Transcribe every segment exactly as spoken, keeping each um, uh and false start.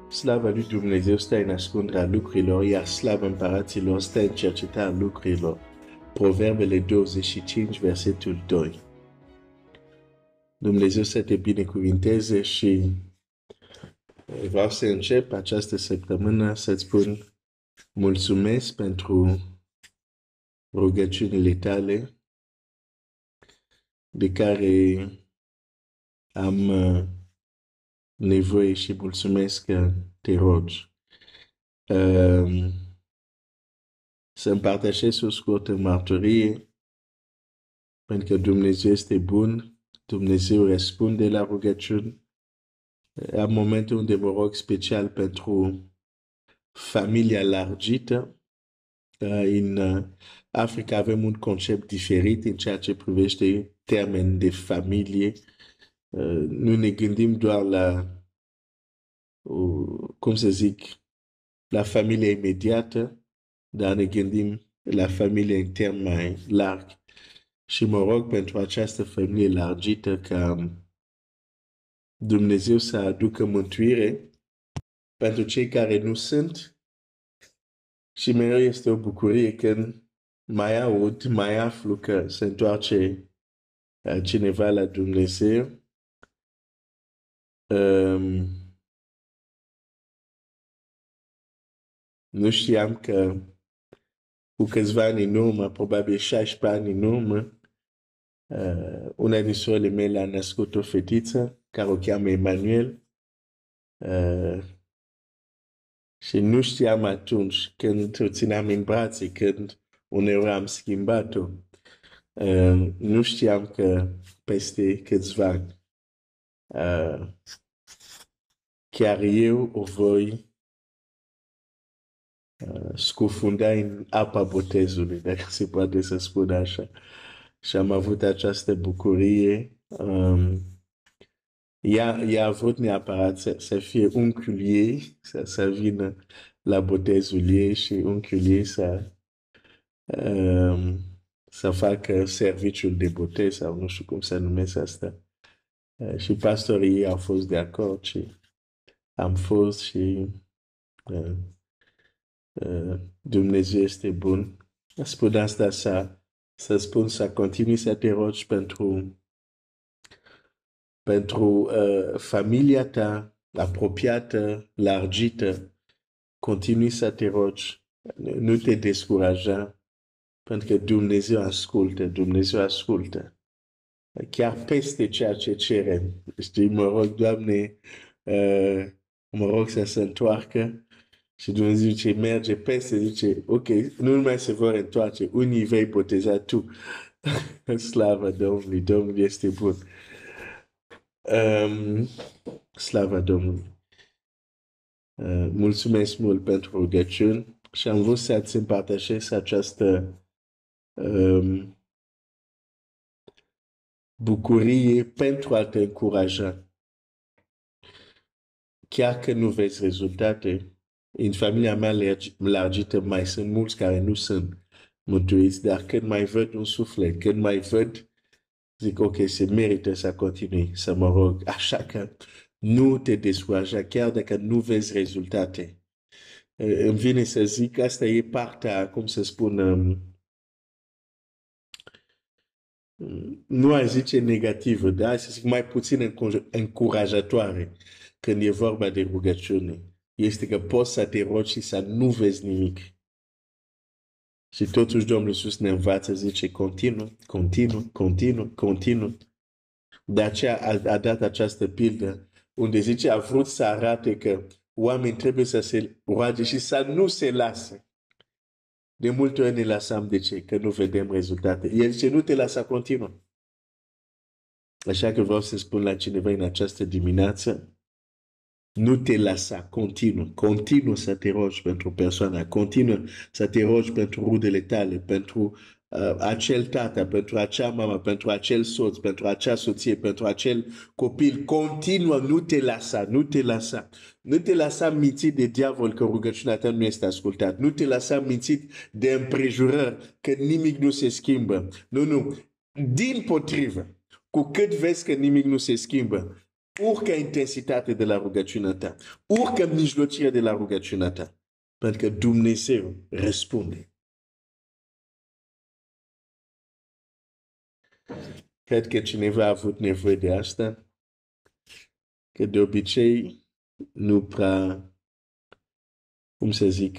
Slava lui Dumnezeu stă în ascunderea lucrurilor, iar slava împăraților stă în cercetarea lucrurilor. Proverbele douăzeci și cinci, versetul doi. Dumnezeu să te binecuvinteze și vreau să încep această săptămână să-ți spun mulțumesc pentru rugăciunile tale de care am nevoie și mulțumesc că te rogi. Um, să împărtășesc o scurtă mărturie, pentru că Dumnezeu este bun, Dumnezeu răspunde la rugăciuni. Am momentul unde mă rog special pentru familia largită. În Africa avem un concept diferit în ceea ce privește termen de familie. Nu ne gândim doar la, cum să zic, la familia imediată, dar ne gândim la familia în termen mai larg. Și mă rog pentru această familie largită ca Dumnezeu să aducă mântuire pentru cei care nu sunt. Și mereu este o bucurie când mai aud, mai aflu că se întoarce cineva la Dumnezeu. Um, nu știam că cu câțiva ani în urmă, probabil șaisprezece ani în urmă, uh, una din surorile mele a născut o fetiță care o cheamă Emanuel. Uh, și nu știam atunci, când o țineam în brațe, când uneori am schimbat-o, uh, nu știam că peste câțiva ani uh, chiar eu o voi uh, scufunda în apa botezului, dacă se poate să spun așa. Și am avut această bucurie. Um, ea, ea a vrut neapărat să, să fie unchiul ei, să, să vină la botezul ei și unchiul ei să, um, să facă serviciul de botez sau nu știu cum să numesc asta. Uh, și pastorii ei au fost de acord și am fost și uh, uh, Dumnezeu este bun. Spun asta să, să spun să continui să te rogi pentru pentru uh, familia ta apropiată, largită. Continui să te rogi, nu te descuraja, pentru că Dumnezeu ascultă, Dumnezeu ascultă. Chiar peste ceea ce cerem. Știi, mă rog, Doamne, uh, mă rog să se întoarcă și Dumnezeu zice, merge peste, zice, ok, nu numai se vor întoarce, unii vei boteza tu. Slavă Domnului, Domnul este bun. Um, Slava Domnului. Uh, mulțumesc mult pentru rugăciuni și am vrut să-ți împărtășesc această um, bucurie pentru a te încuraja. Chiar că nu vezi rezultate, în familia mea largită mai sunt mulți care nu sunt mântuiți, dar când mai văd un suflet, când mai văd, zic, ok, se merită să continui să mă rog. Așa că nu te descuraja, chiar dacă nu vezi rezultate. Îmi vine să zic, asta e partea, cum să spun, um, nu aș zice negativă, dar să zic mai puțin încurajatoare când e vorba de rugăciune. Este că poți să te rogi și să nu vezi nimic. Și totuși Domnul Iisus ne învață, zice, continuu, continuu, continuu, continuu. De aceea a, a dat această pildă unde zice, a vrut să arate că oamenii trebuie să se roage și să nu se lase. De multe ori ne lăsăm, de ce? Că nu vedem rezultate. El zice, nu te lasa, continuă. Așa că vreau să spun la cineva în această dimineață, nu te lasa, continuă, continuă să te rogi pentru persoana, continuă să te rogi pentru rudele tale, pentru uh, acel tată, pentru acea mamă, pentru acel soț, pentru acea soție, pentru acel copil, continuă, nu te lasa, nu te lasa. Nu te lasa mințit de diavol că rugăciunea ta nu este ascultată. Nu te lasa mințit de împrejurări că nimic nu se schimbă. Nu, nu. Din potrivă, cu cât vezi că nimic nu se schimbă, Orică intensitate de la rugăciunea ta, orică mijlocire de la rugăciunea ta, pentru că Dumnezeu răspunde. Cred că cineva a avut nevoie de asta, că de obicei nu prea, cum să zic,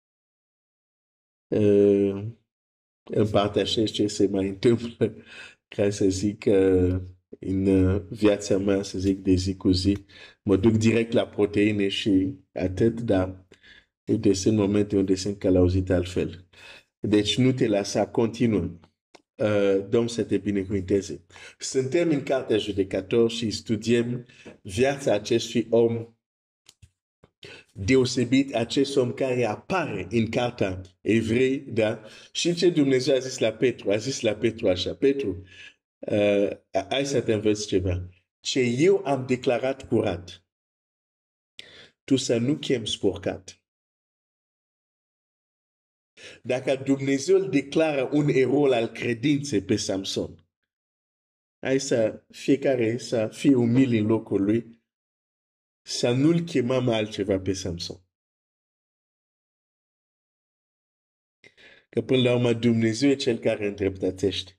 uh, împărtășesc ce se mai întâmplă, ca să zic, uh, în uh, viața mea, să zic, de zi cu zi. Mă duc direct la proteine și atât, dar uite, sunt momente unde sunt călăuzit altfel. Deci nu te lăsa, continuă. Uh, Domn să te binecuvinteze. Suntem în Cartea Judecător și studiem viața acestui om deosebit, acest om care apare în Cartea Evrei, da? Și ce Dumnezeu a zis la Petru? A zis la Petru așa, Petru, uh, hai să te învăț ceva. Ce eu am declarat curat, tu să nu chem spurcat. Dacă Dumnezeu îl declară un erou al credinței pe Samson, hai să fiecare să fie umil în locul lui, să nu-l chemăm altceva pe Samson. Că până la urmă Dumnezeu e cel care îndreptățește.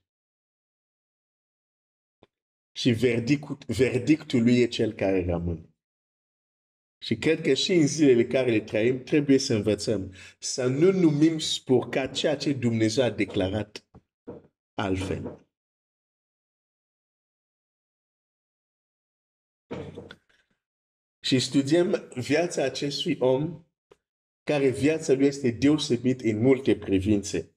Și verdictul, verdictul lui e cel care rămâne. Și cred că și în zilele care le trăim trebuie să învățăm să nu numim spurcat ceea ce Dumnezeu a declarat altfel. Și studiem viața acestui om, care viața lui este deosebit în multe privințe.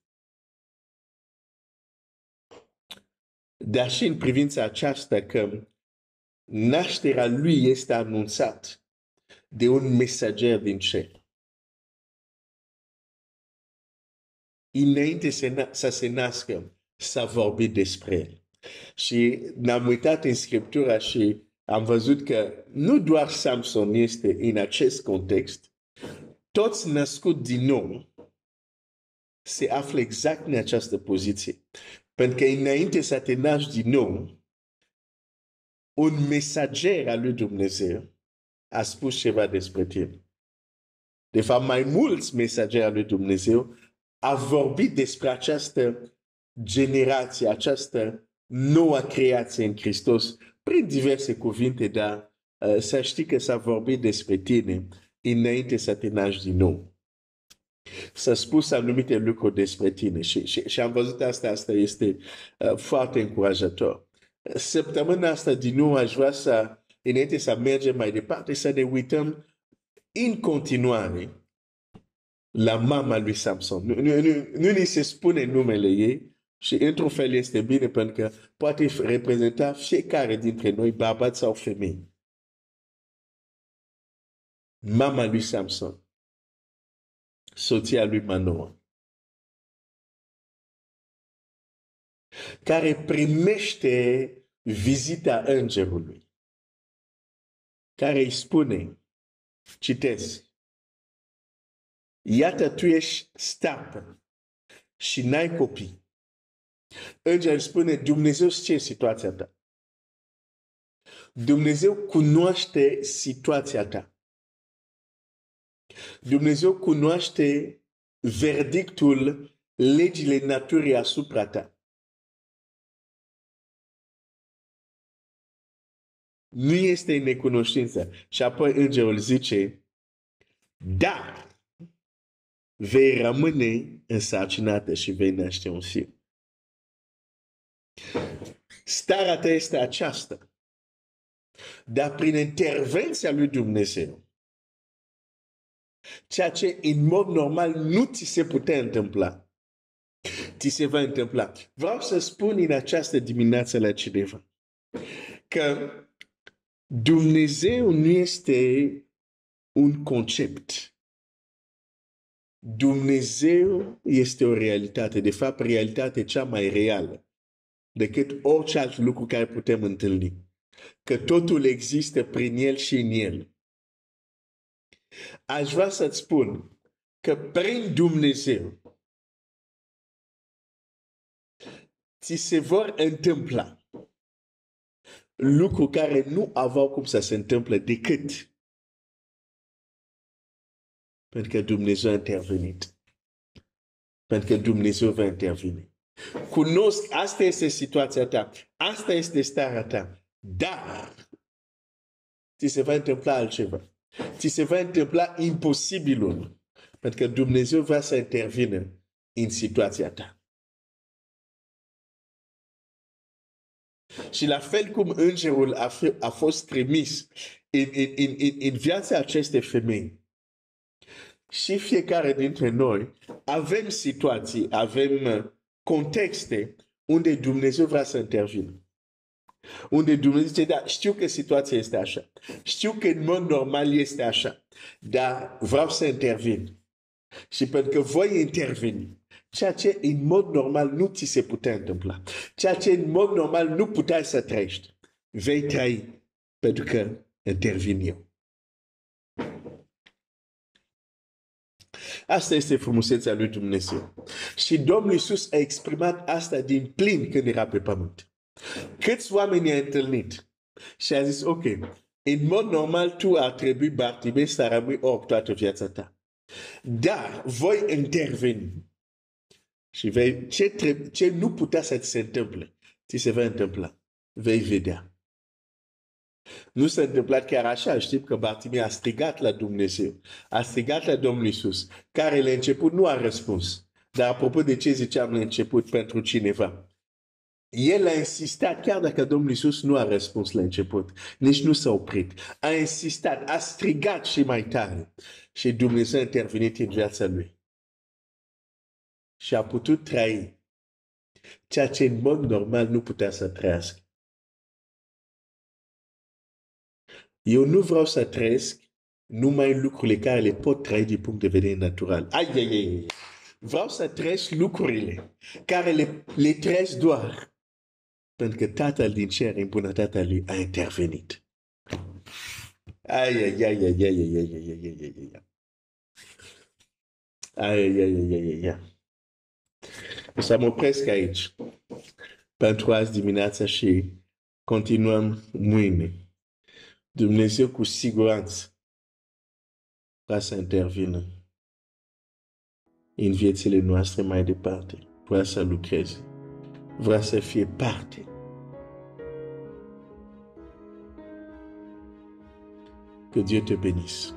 Dar și în privința aceasta că nașterea lui este anunțat de un mesager din cer. Înainte să se nască, s-a vorbit despre el. Și ne-am uitat în Scriptura și am văzut că nu doar Samson este în acest context, toți născuți din nou se află exact în această poziție. Pentru că înainte să te naști din nou, un mesager al lui Dumnezeu a spus ceva despre tine. De fapt, mai mulți mesageri al lui Dumnezeu au vorbit despre această generație, această nouă creație în Hristos, prin diverse cuvinte, dar uh, să știi că s-a vorbit despre tine înainte să te naști din nou. S-a spus anumite lucruri despre tine și, și, și am văzut asta, asta este uh, foarte încurajator. Săptămâna asta, din nou, aș vrea să, înainte să mergem mai departe, să ne uităm în continuare la mama lui Samson. Nu, nu, nu, nu ni se spune numele ei și într-un fel este bine pentru că poate reprezenta fiecare dintre noi, bărbați sau femei. Mama lui Samson, soția lui Manoa, care primește vizita îngerului, care îi spune, citesc, iată tu ești stată și n-ai copii. Îngerul spune, Dumnezeu știe situația ta. Dumnezeu cunoaște situația ta. Dumnezeu cunoaște verdictul, legile naturii asupra ta. Nu este în necunoștință. Și apoi îngerul zice, dar vei rămâne însărcinată și vei naște un fiu. Starea ta este aceasta. Dar prin intervenția lui Dumnezeu, ceea ce în mod normal nu ți se putea întâmpla, ți se va întâmpla. Vreau să spun în această dimineață la cineva că Dumnezeu nu este un concept. Dumnezeu este o realitate. De fapt, realitatea cea mai reală decât orice alt lucru care putem întâlni. Că totul există prin El și în El. Aș vrea să-ți spun că prin Dumnezeu ți se vor întâmpla lucru care nu aveau cum să se întâmple decât pentru că Dumnezeu a intervenit. Pentru că Dumnezeu va interveni. Cunosc, asta este situația ta, asta este starea ta, dar ți se va întâmpla altceva. Ți se va întâmpla imposibilul, pentru că Dumnezeu va să intervină în situația ta. Și la fel cum îngerul a, f- a fost trimis în, în, în, în, în viața acestei femei, și fiecare dintre noi avem situații, avem contexte unde Dumnezeu vrea să intervină. Unde Dumnezeu zice, da, știu că situația este așa. Știu că în mod normal este așa. Dar vreau să intervin. Și pentru că voi interveni, ceea ce în mod normal nu ți se putea întâmpla, ceea ce în mod normal nu puteai să trăiești, vei trăi pentru că intervin eu. Asta este frumusețea lui Dumnezeu. Și Domnul Iisus a exprimat asta din plin când era pe pământ. Câți oameni a întâlnit și a zis, ok, în mod normal tu ar trebui, Bartimei, să rămâi orb toată viața ta. Dar voi interveni. Și vei, ce, trebuie, ce nu putea să ți se întâmple, ți se va întâmpla. Vei vedea. Nu s-a întâmplat chiar așa. Știm că Bartimei a strigat la Dumnezeu. A strigat la Domnul Iisus, care la început nu a răspuns. Dar apropo de ce ziceam la început pentru cineva, el a insistat, chiar dacă Domnul Iisus nu a răspuns la început, nici nu s-a oprit. A insistat, a strigat și mai tare. Și Dumnezeu a intervenit în viața lui. Și a putut trăi ceea ce în mod normal nu putea să trăiască. Eu nu vreau să trăiesc numai lucrurile care le pot trăi din punct de vedere natural. Ai, ai, ai. Vreau să trăiesc lucrurile care le, le trăiesc doar pentru că Tatăl din cer, în bunătatea lui, a intervenit. Ai, ai, ai, ai, ai, ai, ai, ai, ai, ai, ai. Ai, ai, ai, ai, ai, ai. Să mă opresc aici pentru azi dimineața și continuăm mâine. Dumnezeu cu siguranță vrea să intervină în viețile noastre mai departe. Vrea să lucreze. Vrea să fie parte. Que Dieu te bénisse.